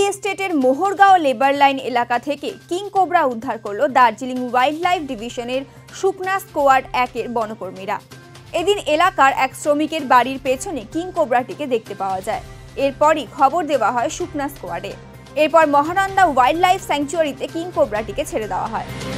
এস্টেটের মোহরগাঁও labour line এলাকা থেকে king cobra উদ্ধার করল দার্জিলিং ওয়াইল্ড লাইফ ডিভিশনের শুকনা স্কোয়াড 1-এর বনকর্মীরা। এদিন এলাকার এক শ্রমিকের বাড়ির পেছনে কিং কোবরাটিকে দেখতে পাওয়া যায়। এরপরই খবর দেওয়া হয় শুকনা স্কোয়াডে। এরপর মহানন্দা ওয়াইল্ড লাইফ স্যাংচুয়ারিতে কিং কোবরাটিকে ছেড়ে দেওয়া হয়।